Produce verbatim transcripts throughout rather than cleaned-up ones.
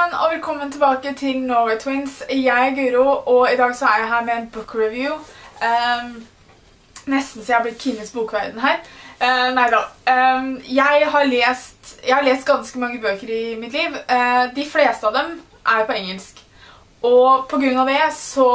sammen, og velkommen tilbake til Norway Twins. Jeg er Guro, og i dag så er jeg her med en book review. Um, nesten så jeg har blitt Kines bokverden her. Uh, neida. Um, jeg, har lest, jeg har lest ganske mange bøker i mitt liv. Uh, de fleste av dem er på engelsk. Og på grunn av det så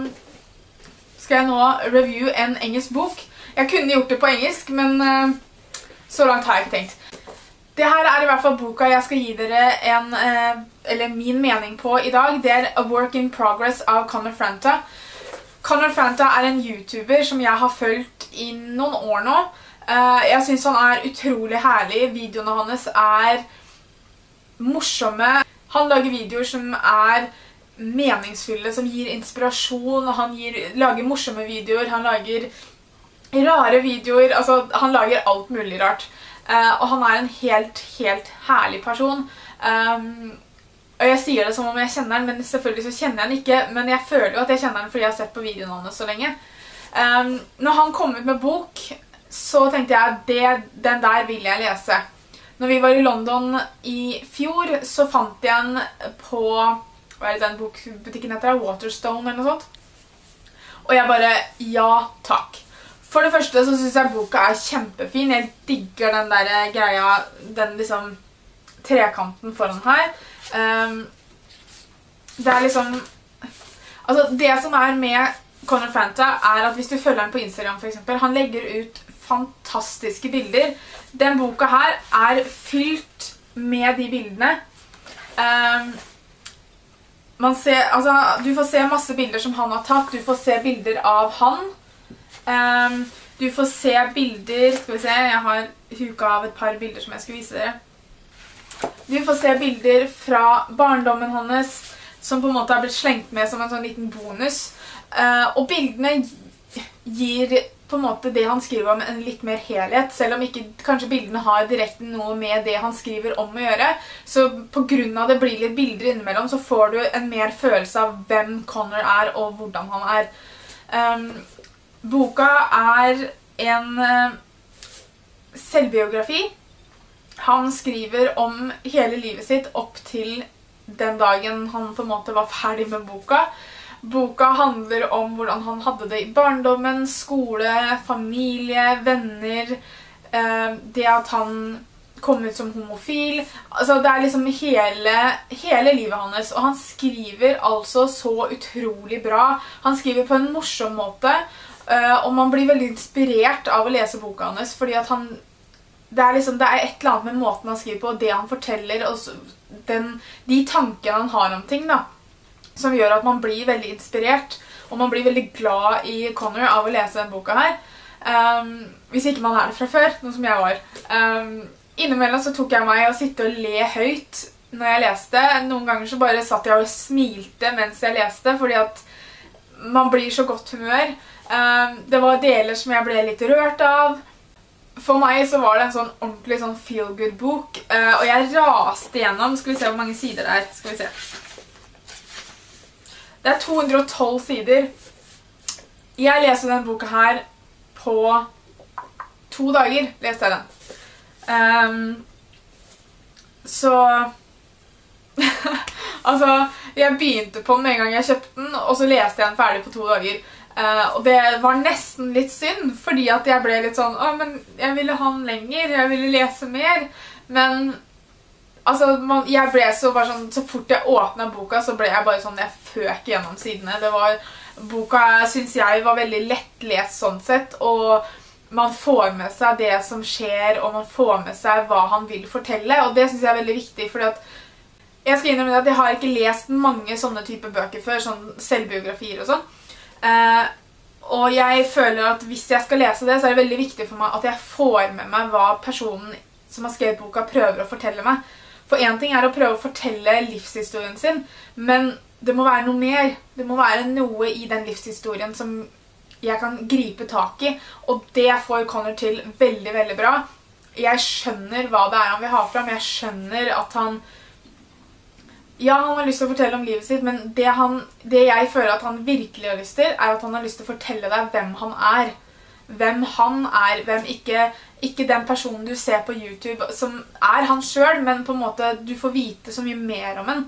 skal jeg nå review en engelsk bok. Jeg kunne gjort det på engelsk, men uh, så langt har jeg ikke tenkt. Det her er i hvert fall boka jeg skal gi dere en, eh, eller min mening på i dag. Det er A Work in Progress av Conor Franta. Conor Franta er en YouTuber som jeg har fulgt i noen år nå. Eh, jeg synes han er utrolig herlig. Videoene hans er morsomme. Han lager videoer som er meningsfulle, som gir inspirasjon. Han gir, lager morsomme videoer, han lager rare videoer. Altså, han lager alt mulig rart. Uh, og han er en helt, helt herlig person. Um, og jeg sier det som om jeg kjenner han, men selvfølgelig så kjenner jeg han ikke. Men jeg føler jo at jeg kjenner han fordi jeg har sett på videoen hans så lenge. Um, når han kom ut med bok, så tenkte jeg at det, den der vil jeg lese. Når vi var i London i fjor, så fant jeg den på, hva er det den bokbutikken heter? Waterstone eller noe sånt. Og jeg bare, ja takk. For det første så synes jeg boka er kjempefin. Jeg digger den der greia, den liksom trekanten foran her. Um, det er liksom, altså det som er med Conor Franta er at hvis du følger han på Instagram for eksempel, han legger ut fantastiske bilder. Den boka her er fylt med de bildene. Um, man ser, altså, du får se masse bilder som han har tatt, du får se bilder av han. Um, du får se bilder, skal vi se, jeg har huka av et par bilder som jeg skal vise dere. Du får se bilder fra barndommen hans, som på en måte har blitt slengt med som en sånn liten bonus. Uh, og bildene gir på en måte det han skriver om en litt mer helhet, selv om ikke kanskje bildene har direkte noe med det han skriver om å gjøre. Så på grunn av det blir litt bilder innimellom, så får du en mer følelse av hvem Conor er og hvordan han er. Um, Boka er en uh, selvbiografi. Han skriver om hele livet sitt opp til den dagen han på en måte var ferdig med boka. Boka handler om hvordan han hadde det i barndommen, skole, familie, venner, uh, det at han kom ut som homofil. Altså det er liksom hele, hele livet hans, og han skriver altså så utrolig bra. Han skriver på en morsom måte. Uh, og man blir veldig inspirert av å lese boka hans, fordi at han, det er, liksom, det er et eller annet med måten han skriver på, og det han forteller, og den, de tankene han har om ting, da, som gjør at man blir veldig inspirert, og man blir veldig glad i Conor av å lese den boka her. Um, hvis ikke man er det fra før, noe som jeg var. Um, innimellom så tok jeg meg å sitte og le høyt når jeg leste. Noen ganger så bare satt jeg og smilte mens jeg leste, fordi at man blir så godt humør. Um, det var deler som jeg ble litt rørt av. For meg så var det en sånn ordentlig sånn feel-good bok. Uh, og jeg raste gjennom. Skal vi se hvor mange sider det er. Skal vi se. Det er to hundre og tolv sider. Jeg leser den boka her på to dager. Leste jeg den. Um, så... altså, jeg begynte på den en gang jeg kjøpte den, og så leste jeg den ferdig på to dager. Uh, og det var nesten litt synd, fordi at jeg ble litt sånn, åh, men jeg ville ha den lenger, jeg ville lese mer. Men, altså, man, jeg ble så bare sånn, så fort jeg åpnet boka, så ble jeg bare sånn, jeg føk gjennom sidene. Det var, boka synes jeg var veldig lettlest sånn sett, og man får med seg det som skjer, og man får med seg hva han vil fortelle, og det synes jeg er veldig viktig, fordi at jeg skal innrømme at jeg har ikke lest mange sånne type bøker før, sånn selvbiografier og sånn. Uh, og jeg føler at hvis jeg skal lese det, så er det veldig viktig for meg at jeg får med meg hva personen som har skrevet boka prøver å fortelle meg. For en ting er å prøve å fortelle livshistorien sin, men det må være noe mer. Det må være noe i den livshistorien som jeg kan gripe tak i, og det får Conor til veldig, veldig bra. Jeg skjønner hva det er han vil ha fram, jeg skjønner at han ja, han har lyst til å fortelle om livet sitt, men det, han, det jeg føler at han virkelig har lyst til, er at han har lyst til å fortelle deg hvem han er. Hvem han er, hvem ikke, ikke den personen du ser på YouTube, som er han selv, men på en måte du får vite så mye mer om han.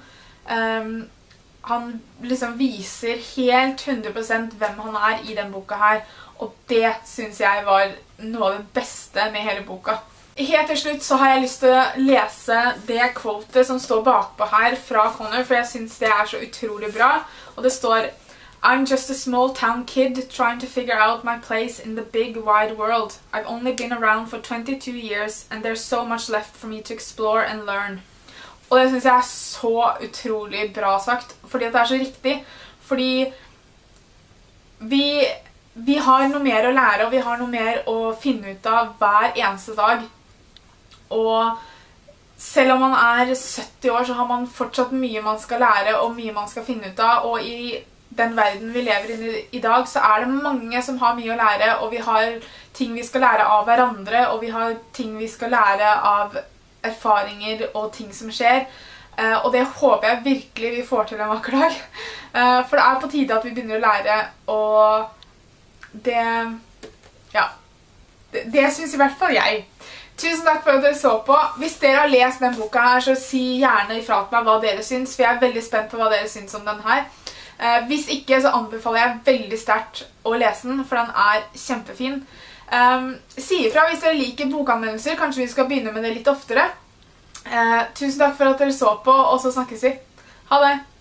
Um, han liksom viser helt hundre prosent hvem han er i den boka her, og det synes jeg var noe av det beste med hele boka. Helt til slutt så har jeg lyst til å lese det quotet som står bakpå her fra Connor, for jeg synes det er så utrolig bra, og det står I'm just a small town kid trying to figure out my place in the big wide world. I've only been around for twenty-two years and there's so much left for me to explore and learn. Og det synes jeg er så utrolig bra sagt, fordi det er så riktig. Fordi vi, vi har noe mer å lære, og vi har noe mer å finne ut av hver eneste dag. Og selv om man er sytti år, så har man fortsatt mye man skal lære, og mye man skal finne ut av. Og i den verden vi lever i i dag, så er det mange som har mye å lære, og vi har ting vi skal lære av hverandre, og vi har ting vi skal lære av erfaringer og ting som skjer. Uh, og det håper jeg virkelig vi får til en vakker dag. Uh, for det er på tide at vi begynner å lære, og det, ja, det, det synes i hvert fall jeg. Tusen takk for at dere så på. Hvis dere har lest den boka her, så si gjerne ifra til meg hva dere synes, for jeg er veldig spent på hva dere synes om den her. Uh, hvis ikke, så anbefaler jeg veldig sterkt å lese den, for den er kjempefin. Um, si ifra hvis dere liker bokanmeldelser, kanskje vi skal begynne med det litt oftere. Uh, tusen takk for at dere så på, og så snakkes vi. Ha det!